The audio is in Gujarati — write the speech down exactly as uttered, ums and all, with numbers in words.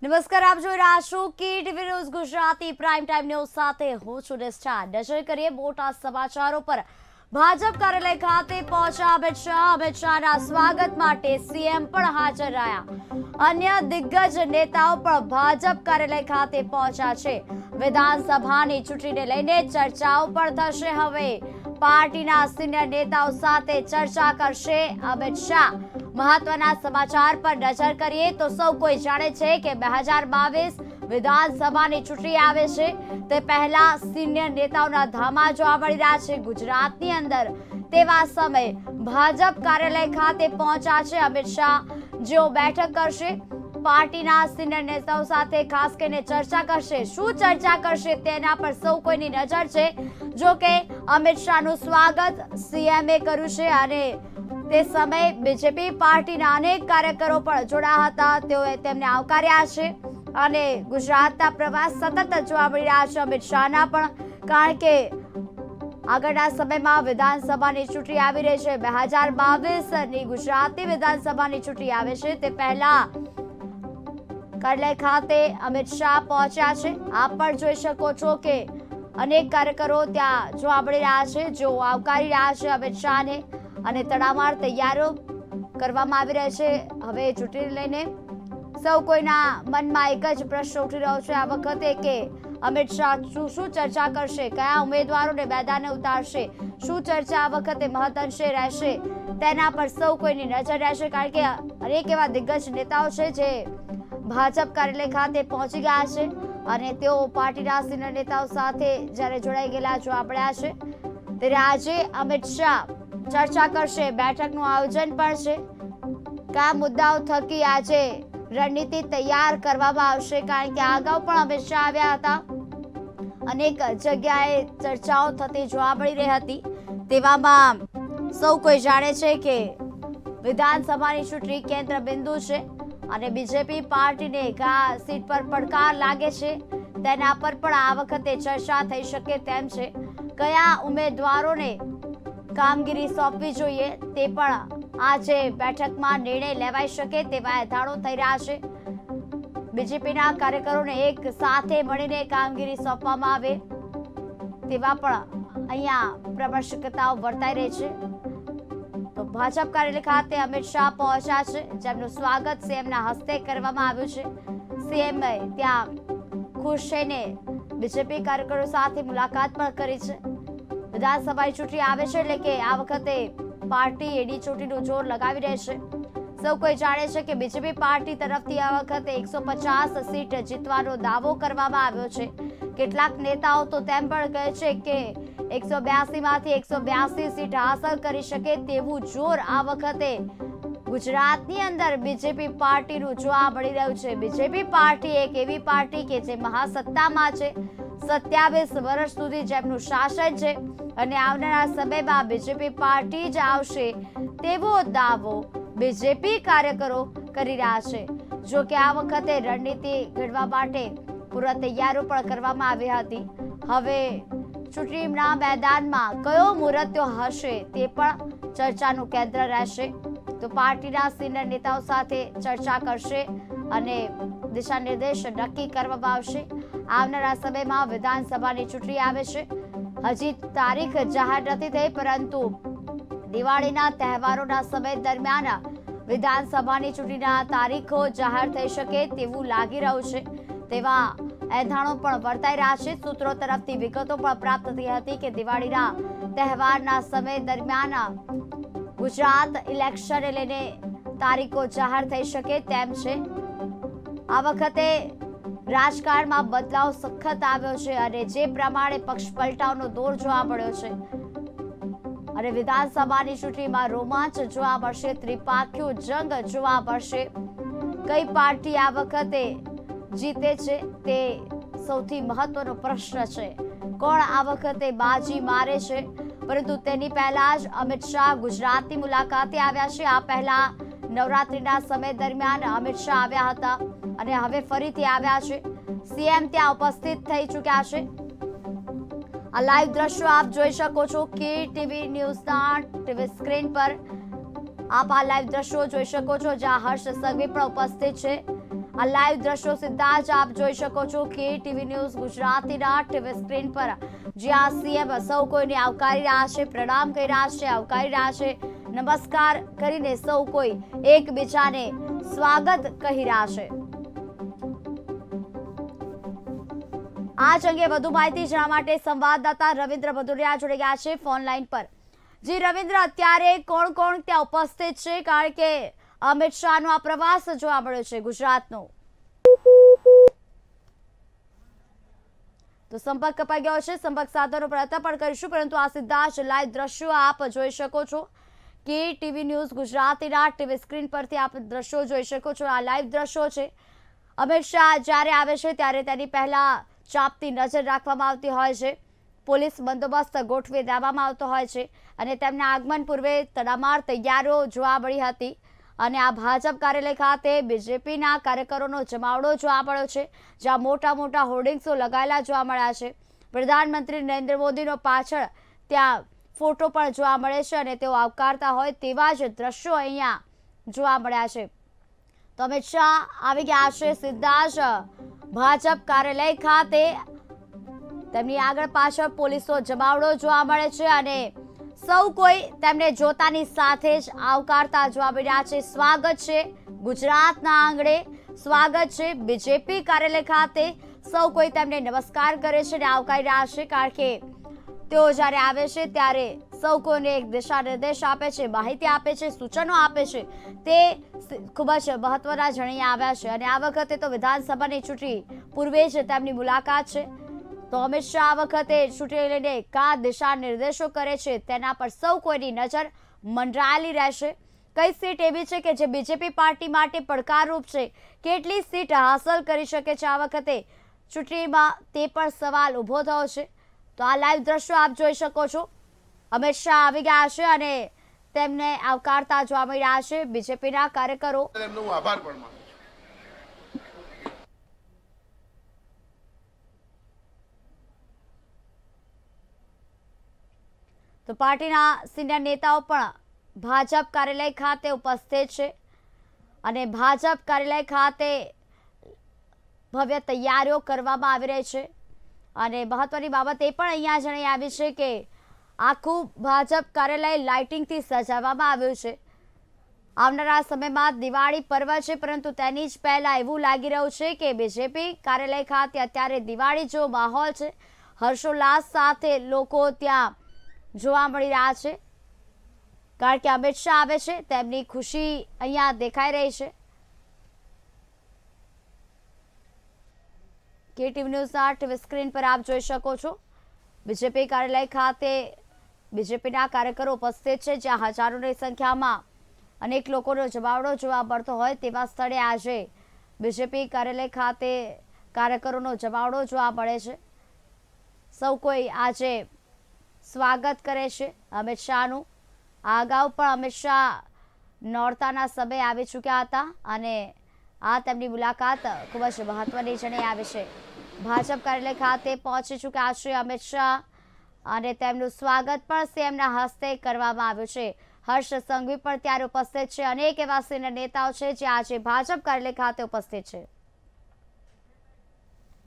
નમસ્કાર, આપ જોઈ રહ્યા છો કે TV news Gujarati prime time news સાથે હું છું નિષ્ઠા। નજર કરીએ મોટા સમાચારો પર। ભાજપ કાર્યાલય ખાતે પહોંચ્યા અમિત શાહ। અમિત શાહના સ્વાગત માટે સીએમ પણ હાજર રહ્યા। અન્ય દિગ્ગજ નેતાઓ પણ ભાજપ કાર્યાલય ખાતે પહોંચ્યા છે। વિધાનસભાની ચૂંટણીને લઈને ચર્ચાઓ પણ થશે। હવે પાર્ટીના સિનિયર નેતાઓ સાથે ચર્ચા કરશે અમિત શાહ। મહત્વના સમાચાર પર નજર કરીએ તો સૌ કોઈ જાણે છે કે બે હજાર બાવીસ વિધાનસભાની ચૂંટણી આવે છે તે પહેલા સિનિયર નેતાઓના ધામા જોવા મળી રહ્યા છે ગુજરાતની અંદર। તેવા સમયે ભાજપ કાર્યાલય ખાતે પહોંચ્યા છે અમિત શાહ, જેઓ બેઠક કરશે। પાર્ટીના સિનિયર નેતાઓ સાથે ખાસ કરીને ચર્ચા કરશે। શું ચર્ચા કરશે તેના પર સૌ કોઈની નજર છે। જો કે અમિત શાહનું સ્વાગત સીએમએ કર્યું છે અને તે સમયે બીજેપી પાર્ટીના અનેક કાર્યકરો પણ જોડાયા હતા। તેઓએ તેમને આવકાર્યા છે અને ગુજરાતના પ્રવાસ સતત જોવા મળી રહ્યા છે અમિત શાહના પણ, કારણ કે આગળના સમયમાં વિધાનસભાની ચૂંટણી આવી રહી છે। બે હજાર બાવીસ ની ગુજરાતની વિધાનસભાની ચૂંટણી આવે છે તે પહેલા કાર્યાલય ખાતે અમિત શાહ પહોંચ્યા છે। આપ પણ જોઈ શકો છો કે અનેક કાર્યકરો ત્યાં જોવા મળી રહ્યા છે, જેઓ આવકારી રહ્યા છે અમિત શાહને અને તડામાર તૈયારીઓ કરવામાં આવી રહી છે। હવે ચૂંટણી લઈને સૌ કોઈના મનમાં એક જ પ્રશ્ન ઉઠી રહ્યો છે આ વખતે કે અમિત શાહ શું શું ચર્ચા કરશે, કયા ઉમેદવારોને મેદાને ઉતારશે, શું ચર્ચા આ વખતે મહત્વંશે રહેશે તેના પર સૌ કોઈની નજર રહેશે। કારણ કે અનેક એવા દિગ્ગજ નેતાઓ છે જે ભાજપ કાર્યાલય ખાતે પહોંચી ગયા છે અને તેઓ પાર્ટીના સિનિયર નેતાઓ સાથે જ્યારે જોડાઈ ગયેલા જોવા મળ્યા છે। ત્યારે આજે અમિત શાહ ચર્ચા કરશે, બેઠકનું આયોજન પણ છે। કયા મુદ્દાઓ થકી આજે રણનીતિ તૈયાર કરવામાં આવશે, કારણ કે અગાઉ પણ અમિત શાહ આવ્યા હતા, અનેક જગ્યાએ ચર્ચાઓ થતી જોવા મળી રહી હતી। તેવામાં સૌ કોઈ જાણે છે કે વિધાનસભાની ચૂંટણી કેન્દ્ર બિંદુ છે અને બીજેપી પાર્ટીને કયા સીટ પર પડકાર લાગે છે તેના પર પણ આ વખતે ચર્ચા થઈ શકે તેમ છે। કયા ઉમેદવારોને કામગીરી સોંપવી જોઈએ તે પણ આજે બેઠકમાં નિર્ણય લેવાઈ શકે તેવા એધાણો થઈ રહ્યા છે। બીજેપીના કાર્યકરોને એક સાથે મળીને કામગીરી સોંપવામાં આવે તેવા પણ અહીંયા પ્રબળ વર્તાઈ રહી છે। તો ભાજપ કાર્યાલય ખાતે અમિત શાહ પહોંચ્યા છે, જેમનું સ્વાગત સીએમના હસ્તે કરવામાં આવ્યું છે। સીએમએ ત્યાં ખુશ થઈને બીજેપી કાર્યકરો સાથે મુલાકાત પણ કરી છે। વિધાનસભાની ચૂંટણી આવે છે એટલે કે આ વખતે પાર્ટી એડી ચોટીનું જોર લગાવી રહી છે। સૌ કોઈ જાણે છે કે બીજેપી પાર્ટી તરફથી આ વખતે એકસો પચાસ સીટ જીતવાનો દાવો કરવામાં આવ્યો છે। કેટલાક નેતાઓ તો તેમ પણ કહે છે કે એકસો બ્યાસી માંથી એકસો બ્યાસી સીટ હાંસલ કરી શકે તેવું જોર આ વખતે ગુજરાતની અંદર બીજેપી પાર્ટીનું જોવા મળી રહ્યું છે। બીજેપી પાર્ટી એક એવી પાર્ટી કે જે મહાસત્તામાં છે, સત્યાવીસ વર્ષ સુધી જેમનું શાસન છે અને આવનારા સમયમાં બીજેપી પાર્ટી જ આવશે તેવો દાવો બીજેપી કાર્યકરો કરી રહ્યા છે। જો કે આ વખતે રણનીતિ ઘડવા માટે પૂર્વ તૈયારીઓ પણ કરવામાં આવી હતી। હવે ચૂંટણીના મેદાનમાં કયો મુહૂર્તો હશે તે પણ ચર્ચાનું કેન્દ્ર રહેશે। તો પાર્ટીના સિનિયર નેતાઓ સાથે ચર્ચા કરશે અને દિશા નિર્દેશ નક્કી કરવામાં આવશે। આવનારા સમયમાં વિધાનસભાની ચૂંટણી આવે છે, હજી તારીખ જાહેર નથી થઈ, પરંતુ દિવાળીના તહેવારોના સમય દરમિયાન વિધાનસભાની ચૂંટણીના તારીખો જાહેર થઈ શકે તેવું લાગી રહ્યું છે। તેવા એધાણો પણ વર્તાઈ રહ્યા છે। સૂત્રો તરફથી વિગતો પણ પ્રાપ્ત થઈ હતી કે દિવાળીના તહેવારના સમય દરમિયાન ગુજરાત ઇલેક્શનને લઈને તારીખો જાહેર થઈ શકે તેમ છે। આ વખતે રાજકારણમાં બદલાવ સખત આવ્યો છે અને જે પ્રમાણે પક્ષ પલટાનો દોર જોવા મળ્યો છે અને વિધાનસભાની ચૂંટણીમાં રોમાંચ જોવા મળશે, ત્રિપાખ્યું જંગ જોવા મળશે। કઈ પાર્ટી આ વખતે જીતે છે તે સૌથી મહત્વનો પ્રશ્ન છે। કોણ આ વખતે બાજી મારે છે, પરંતુ તેની પહેલા જ અમિત શાહ ગુજરાતની મુલાકાતે આવ્યા છે। આ પહેલા નવરાત્રીના સમય દરમિયાન અમિત શાહ આવ્યા હતા અને હવે ફરીથી આવ્યા છે। સીએમ ત્યાં ઉપસ્થિત થઈ ચૂક્યા છે। આ લાઈવ દ્રશ્યો આપ જોઈ શકો છો કે ટીવી ન્યૂઝના ટીવી સ્ક્રીન પર આપ આ લાઈવ દ્રશ્યો જોઈ શકો છો, જ્યાં હર્ષ સંઘવી પણ ઉપસ્થિત છે। આ લાઈવ દ્રશ્યો સીધા જ આપ જોઈ શકો છો કે ટીવી ન્યૂઝ ગુજરાતીના ટીવી સ્ક્રીન પર જ્યાં સીએમ સૌ કોઈને આવકારી રહ્યા છે, પ્રણામ કરી રહ્યા છે, આવકારી રહ્યા છે, નમસ્કાર કરીને સૌ કોઈ એકબીજાને સ્વાગત કહી રહ્યા છે। આ અંગે વધુ માહિતી જાણવા માટે સંવાદદાતા રવિન્દ્ર ભદુરિયા જોડી ગયા છે ફોન લાઈન પર। જી રવિન્દ્ર, અત્યારે કોણ કોણ ત્યાં ઉપસ્થિત છે, કારણ કે અમિત શાહનો આ પ્રવાસ જોવા મળ્યો છે ગુજરાતનો, તો સંપર્ક કપાઈ ગયો છે, સંપર્ક સાધવાનો પ્રયત્ન પણ કરીશું, પરંતુ આ સીધા જ લાઈવ દ્રશ્યો આપ જોઈ શકો છો કે ટીવી ન્યૂઝ ગુજરાતીના ટીવી સ્ક્રીન પરથી આપ દ્રશ્યો જોઈ શકો છો। આ લાઈવ દ્રશ્યો છે। અમિત શાહ જ્યારે આવે છે ત્યારે તેની પહેલા ચાંપતી નજર રાખવામાં આવતી હોય છે, પોલીસ બંદોબસ્ત ગોઠવી દેવામાં આવતો હોય છે અને તેમના આગમન પૂર્વે તડામાર તૈયારીઓ જોવા મળી હતી અને આ ભાજપ કાર્યાલય ખાતે બીજેપીના કાર્યકરોનો જમાવડો જોવા મળ્યો છે, જ્યાં મોટા મોટા હોર્ડિંગ્સો લગાયેલા જોવા મળ્યા છે। પ્રધાનમંત્રી નરેન્દ્ર મોદીનો પાછળ ત્યાં ફોટો પણ જોવા મળે છે અને તેઓ આવકારતા હોય તેવા જ દ્રશ્યો અહીંયા જોવા મળ્યા છે। તો અમિત શાહ આવી ગયા છે સીધા જ ભાજપ કાર્યાલય ખાતે, તેમની આગળ પાછળ પોલીસનો જમાવડો જોવા મળે છે અને સૌ કોઈ તેમને જોતાની સાથે જ આવકારતા જોવા મળી રહ્યા છે। સ્વાગત છે ગુજરાતના આંગણે, સ્વાગત છે બીજેપી કાર્યાલય ખાતે, સૌ કોઈ તેમને નમસ્કાર કરે છે અને આવકારી રહ્યા છે, કારણ કે તેઓ જ્યારે આવે છે ત્યારે સૌ કોઈને એક દિશા નિર્દેશ આપે છે, માહિતી આપે છે, સૂચનો આપે છે, તે ખૂબ જ મહત્વના જણાઈ આવ્યા છે। અને આ વખતે તો વિધાનસભાની ચૂંટણી પૂર્વે જ તેમની મુલાકાત છે, તો અમિત શાહ આ વખતે ચૂંટણી લઈને કા દિશા નિર્દેશો કરે છે તેના પર સૌ કોઈની નજર મંડરાયેલી રહેશે। કઈ સીટ એવી છે કે જે બીજેપી પાર્ટી માટે પડકારરૂપ છે, કેટલી સીટ હાંસલ કરી શકે છે આ વખતે ચૂંટણીમાં, તે પણ સવાલ ઊભો થયો છે। તો આ લાઈવ દ્રશ્યો આપ જોઈ શકો છો, અમિત શાહ આવી ગયા છે અને તેમને આવકારતા જોવા મળી રહ્યા છે બીજેપીના કાર્યકરો। તેમનો આભાર પણ માનું છું। તો પાર્ટીના સિનિયર નેતાઓ પણ ભાજપ કાર્યાલય ખાતે ઉપસ્થિત છે અને ભાજપ કાર્યાલય ખાતે ભવ્ય તૈયારીઓ કરવામાં આવી રહી છે અને મહત્વની બાબત એ પણ અહીંયા જણાઈ આવી છે કે આખું ભાજપ કાર્યાલય લાઇટિંગથી સજાવવામાં આવ્યું છે। આવનારા સમયમાં દિવાળી પર્વ છે, પરંતુ તેની જ પહેલા એવું લાગી રહ્યું છે કે બીજેપી કાર્યાલય ખાતે અત્યારે દિવાળી જેવો માહોલ છે, હર્ષોલ્લાસ સાથે લોકો ત્યાં જોવા મળી રહ્યા છે, કારણ કે અમિત શાહ આવે છે, તેમની ખુશી અહીંયા દેખાઈ રહી છે। કે ટીવી ન્યૂઝના ટીવી સ્ક્રીન પર આપ જોઈ શકો છો બીજેપી કાર્યાલય ખાતે બીજેપીના કાર્યકરો ઉપસ્થિત છે, જ્યાં હજારોની સંખ્યામાં અનેક લોકોનો જમાવડો જોવા મળતો હોય તેવા સ્થળે આજે બીજેપી કાર્યાલય ખાતે કાર્યકરોનો જમાવડો જોવા મળે છે। સૌ કોઈ આજે સ્વાગત કરે છે અમિત શાહનું। આ અગાઉ પણ અમિત શાહ નોરતાના સમયે આવી ચૂક્યા હતા અને આ તેમની મુલાકાત ખૂબ જ મહત્વની જણાઈ આવી છે। ભાજપ કાર્યાલય ખાતે પહોંચી ચૂક્યા છે અમિત શાહ અને તેમનું સ્વાગત પણ સીએમના હસ્તે કરવામાં આવ્યું છે। હર્ષ સંઘવી પણ ત્યારે ઉપસ્થિત છે, અનેક એવા સિનિયર નેતાઓ છે જે આજે ભાજપ કાર્યાલય ખાતે ઉપસ્થિત છે।